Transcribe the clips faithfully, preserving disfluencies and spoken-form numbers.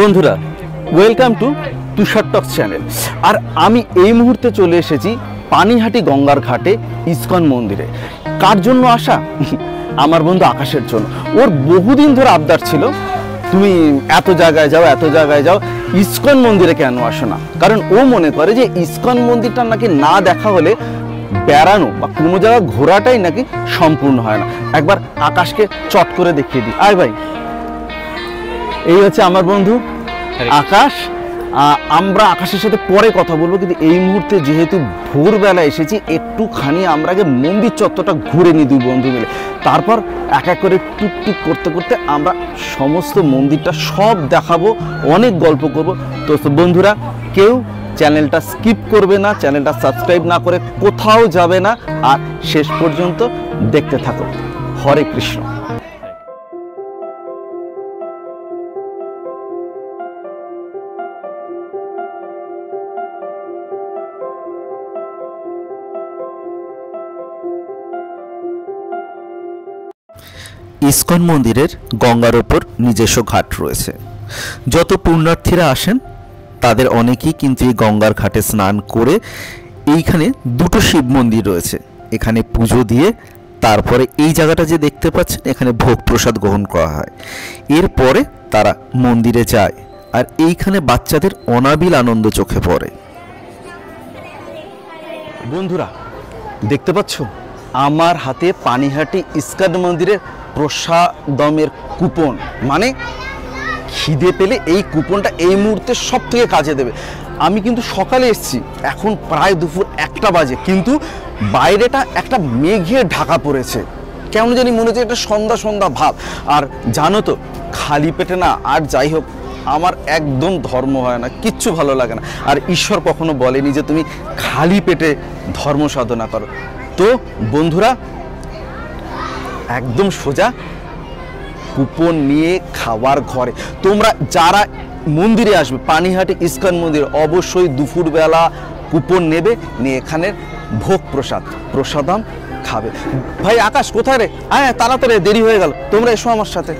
বন্ধুরা welcome to Tushar talk channel. আর আমি এই মুহূর্তে চলে এসেছি পানিহাটি গঙ্গার ঘাটে ইসকন মন্দিরে। কার জন্য আসা? আমার বন্ধু আকাশের জন্য। ওর বহুদিন ধরে আবদার ছিল তুমি এত জায়গায় যাও এত জায়গায় যাও, ইসকন মন্দিরে কেন আসো না? কারণ ও মনে করে যে ইসকন মন্দিরটা নাকি না দেখা হলে বেড়ানো বা কোনো জায়গা ঘোরাটাই নাকি সম্পূর্ণ হয় না। একবার আকাশকে চট করে দেখিয়ে দিই। আয় ভাই, এই হচ্ছে আমার বন্ধু আকাশ। আমরা আকাশের সাথে পরে কথা বলবো, কিন্তু এই মুহূর্তে যেহেতু ভোরবেলা এসেছি, একটুখানি আমরা আগে মন্দির চত্বরটা ঘুরে নিই দুই বন্ধু মিলে, তারপর এক এক করে টুকটুক করতে করতে আমরা সমস্ত মন্দিরটা সব দেখাবো, অনেক গল্প করব। তো বন্ধুরা কেউ চ্যানেলটা স্কিপ করবে না, চ্যানেলটা সাবস্ক্রাইব না করে কোথাও যাবে না, আর শেষ পর্যন্ত দেখতে থাকো। হরে কৃষ্ণ। ইসকন মন্দিরের গঙ্গার ওপর নিজস্ব ঘাট রয়েছে। যত পুণ্যার্থীরা আসেন তাদের অনেকেই কিন্তু এই গঙ্গার ঘাটে স্নান করে, এইখানে দুটো শিব মন্দির রয়েছে, এখানে পুজো দিয়ে তারপরে এই জায়গাটা যে দেখতে পাচ্ছেন এখানে ভোগ প্রসাদ গ্রহণ করা হয়। এরপরে তারা মন্দিরে যায়, আর এইখানে বাচ্চাদের অনাবিল আনন্দ চোখে পড়ে। বন্ধুরা দেখতে পাচ্ছ আমার হাতে পানিহাটি ইসকন মন্দিরের প্রসাদমের কুপন, মানে খিদে পেলে এই কুপনটা এই মুহূর্তে সব থেকে কাজে দেবে। আমি কিন্তু সকালে এসেছি, এখন প্রায় দুপুর একটা বাজে, কিন্তু বাইরেটা একটা মেঘে ঢাকা পড়েছে, কেমন জানি মনে হচ্ছে একটা সন্ধ্যা সন্ধ্যা ভাব। আর জানো তো খালি পেটে না, আর যাই হোক আমার একদম ধর্ম হয় না, কিচ্ছু ভালো লাগে না। আর ঈশ্বর কখনো বলেনি যে তুমি খালি পেটে ধর্ম সাধনা করো। তো বন্ধুরা একদম সোজা কুপন নিয়ে খাবার ঘরে। তোমরা যারা মন্দিরে আসবে পানিহাটি ইসকন মন্দির, অবশ্যই দুপুরবেলা কুপন নেবে, নিয়ে এখানের ভোগ প্রসাদ প্রসাদম খাবে। ভাই আকাশ কোথায় রে? আয় তাড়াতাড়ি, দেরি হয়ে গেল, তোমরা এসো আমার সাথে।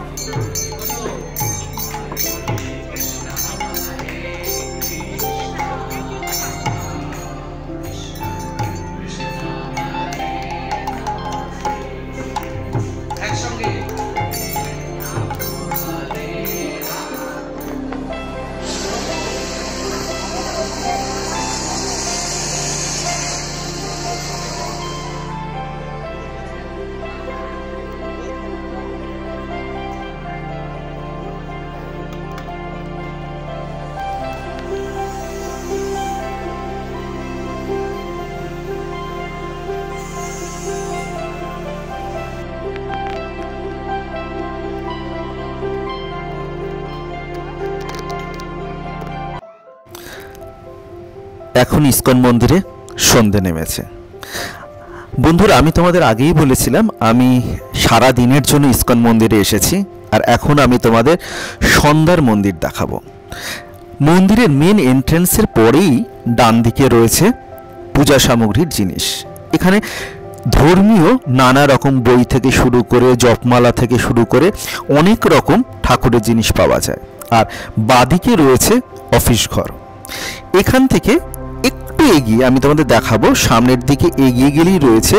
এখন ইসকন মন্দিরে সন্ধে নেমেছে। বন্ধুরা আমি তোমাদের আগেই বলেছিলাম আমি সারা দিনের জন্য ইসকন মন্দিরে এসেছি, আর এখন আমি তোমাদের সন্ধ্যার মন্দির দেখাবো। মন্দিরের মেন এন্ট্রেন্সের পরেই ডান দিকে রয়েছে পূজা সামগ্রীর জিনিস। এখানে ধর্মীয় নানা রকম বই থেকে শুরু করে জপমালা থেকে শুরু করে অনেক রকম ঠাকুরের জিনিস পাওয়া যায়। আর বাদিকে রয়েছে অফিস ঘর। এখান থেকে একটু এগিয়ে আমি তোমাদের দেখাবো, সামনের দিকে এগিয়ে গেলেই রয়েছে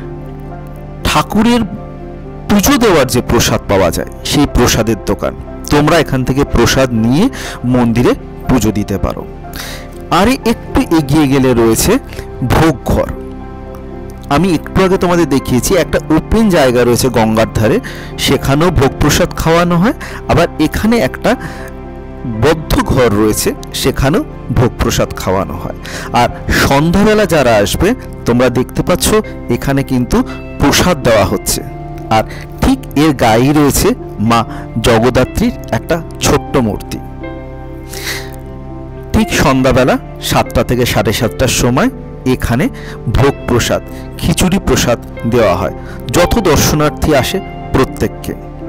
ঠাকুরের পুজো দেওয়ার যে প্রসাদ পাওয়া যায় সেই প্রসাদের দোকান। তোমরা এখান থেকে প্রসাদ নিয়ে মন্দিরে পুজো দিতে পারো। আর একটু এগিয়ে গেলে রয়েছে ভোগ ঘর। আমি একটু আগে তোমাদের দেখিয়েছি একটা ওপেন জায়গা রয়েছে গঙ্গার ধারে, সেখানেও ভোগ প্রসাদ খাওয়ানো হয়। আবার এখানে একটা বদ্ধ ঘর রয়েছে, সেখানেও ভোগ প্রসাদ খাওয়ানো হয়। আর সন্ধ্যাবেলা যারা আসবে তোমরা দেখতে পাচ্ছ এখানে কিন্তু প্রসাদ দেওয়া হচ্ছে। আর ঠিক এর গায়েই রয়েছে মা জগদ্ধাত্রীর একটা ছোট্ট মূর্তি। ঠিক সন্ধ্যাবেলা সাতটা থেকে সাড়ে সাতটার সময় এখানে ভোগ প্রসাদ খিচুড়ি প্রসাদ দেওয়া হয় যত দর্শনার্থী আসে প্রত্যেককে।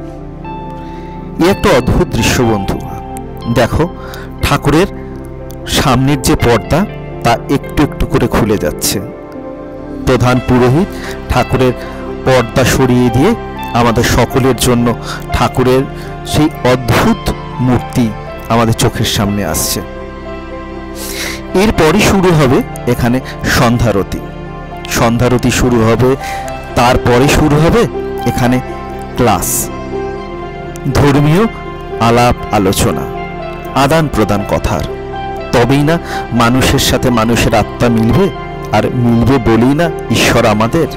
এ একটা অদ্ভুত দৃশ্য বন্ধু। দেখো ঠাকুরের সামনের যে পর্দা তা একটু একটু করে খুলে যাচ্ছে। প্রধান পুরোহিত ঠাকুরের পর্দা সরিয়ে দিয়ে আমাদের সকলের জন্য ঠাকুরের সেই অদ্ভুত মূর্তি আমাদের চোখের সামনে আসছে। এরপরই শুরু হবে এখানে সন্ধ্যারতি। সন্ধ্যারতি শুরু হবে, তারপরে শুরু হবে এখানে ক্লাস, ধর্মীয় আলাপ আলোচনা, আদান প্রদান কথার। তবেই না মানুষের সাথে মানুষের আত্মা মিলবে, আর মিলবে বলেই না ঈশ্বর আমাদের।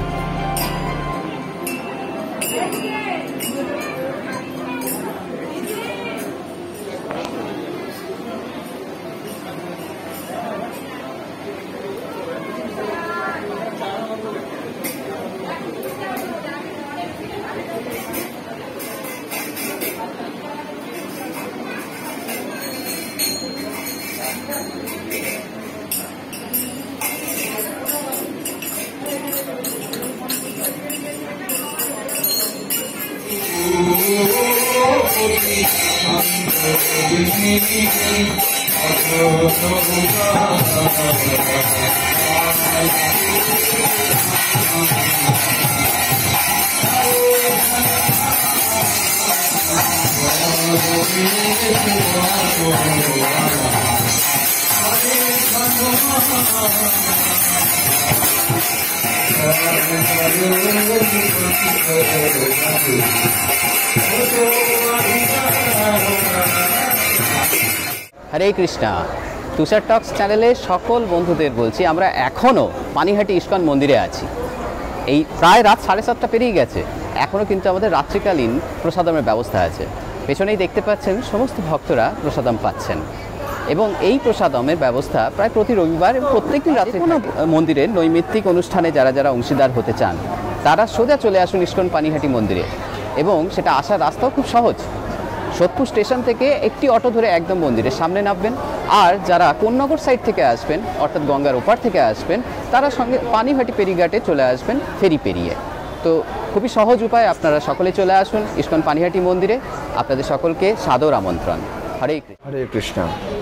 হরে কৃষ্ণা। তুষার টক্স চ্যানেলের সকল বন্ধুদের বলছি, আমরা এখনও পানিহাটি ইস্কন মন্দিরে আছি। এই প্রায় রাত সাড়ে সাতটা পেরিয়ে গেছে, এখনও কিন্তু আমাদের রাত্রিকালীন প্রসাদমের ব্যবস্থা আছে। পেছনেই দেখতে পাচ্ছেন সমস্ত ভক্তরা প্রসাদম পাচ্ছেন, এবং এই প্রসাদমের ব্যবস্থা প্রায় প্রতি রবিবার প্রত্যেক দিন রাত্রে। কোনো মন্দিরের নৈমিত্তিক অনুষ্ঠানে যারা যারা অংশীদার হতে চান তারা সোজা চলে আসুন ইস্কন পানিহাটি মন্দিরে, এবং সেটা আসার রাস্তাও খুব সহজ। সোদপুর স্টেশন থেকে একটি অটো ধরে একদম মন্দিরের সামনে নামবেন, আর যারা কোন্নগর সাইড থেকে আসবেন অর্থাৎ গঙ্গার ওপার থেকে আসবেন তারা সঙ্গে পানিহাটি ফেরিঘাটে চলে আসবেন ফেরি পেরিয়ে। তো খুবই সহজ উপায়, আপনারা সকলে চলে আসুন ইস্কন পানিহাটি মন্দিরে। আপনাদের সকলকে সাদর আমন্ত্রণ। হরে কৃষ্ণ। হরে কৃষ্ণ।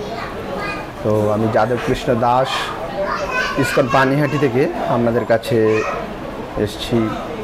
তো আমি যাদব কৃষ্ণ দাস ইস্কন পানিহাটি থেকে আপনাদের কাছে এসেছি।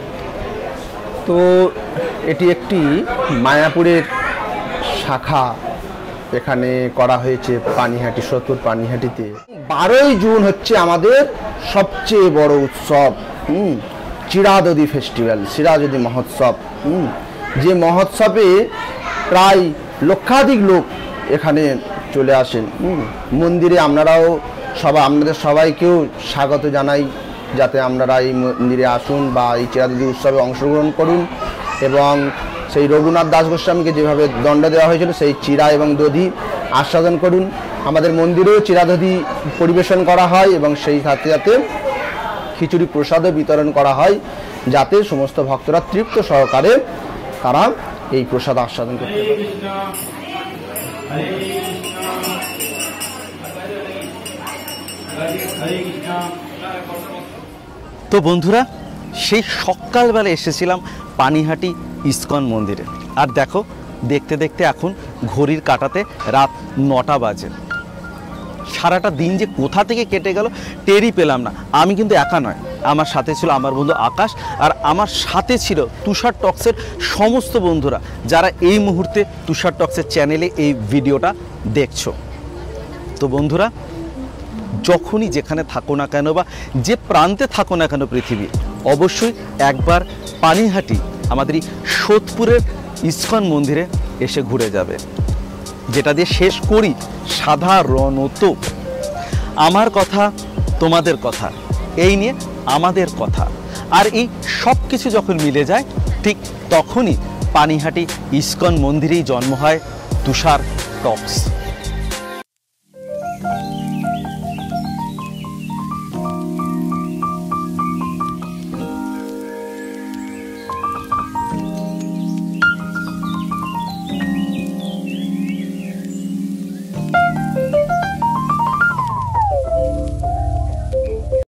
তো এটি একটি মায়াপুরের শাখা এখানে করা হয়েছে পানিহাটি, সোদপুর পানিহাটিতে। বারোই জুন হচ্ছে আমাদের সবচেয়ে বড় উৎসব, হুম চিরাদদি ফেস্টিভ্যাল, চিরাদদি মহোৎসব। হুম যে মহোৎসবে প্রায় লক্ষাধিক লোক এখানে চলে আসেন। হুম মন্দিরে আপনারাও সবাই, আপনাদের সবাইকেও স্বাগত জানাই, যাতে আপনারা এই মন্দিরে আসুন বা এই চিরাদদি উৎসবে অংশগ্রহণ করুন, এবং সেই রঘুনাথ দাস গোস্বামীকে যেভাবে দণ্ড দেওয়া হয়েছিল সেই চিরা এবং দধি আস্বাদন করুন। আমাদের মন্দিরেও চিরাদধি পরিবেশন করা হয়, এবং সেই সাথে সাথে খিচুড়ি প্রসাদও বিতরণ করা হয়, যাতে সমস্ত ভক্তরা তৃপ্ত সহকারে তারা এই প্রসাদ আস্বাদন করতে পারে। তো বন্ধুরা, সেই সকালবেলা এসেছিলাম পানিহাটি ইস্কন মন্দিরে, আর দেখো দেখতে দেখতে এখন ঘড়ির কাঁটাতে রাত নটা বাজে। সারাটা দিন যে কোথা থেকে কেটে গেল টেরই পেলাম না। আমি কিন্তু একা নয়, আমার সাথে ছিল আমার বন্ধু আকাশ, আর আমার সাথে ছিল তুষার টক্সের সমস্ত বন্ধুরা যারা এই মুহূর্তে তুষার টক্সের চ্যানেলে এই ভিডিওটা দেখছো। তো বন্ধুরা, যখনই যেখানে থাকো না কেন বা যে প্রান্তে থাকো না কেন পৃথিবী, অবশ্যই একবার পানিহাটি আমাদের এই সোদপুরের ইস্কন মন্দিরে এসে ঘুরে যাবে। যেটা দিয়ে শেষ করি, সাধারণত আমার কথা তোমাদের কথা, এই নিয়ে আমাদের কথা, আর এই সব কিছু যখন মিলে যায় ঠিক তখনই পানিহাটি ইস্কন মন্দিরেই জন্ম হয় তুষার টক্স।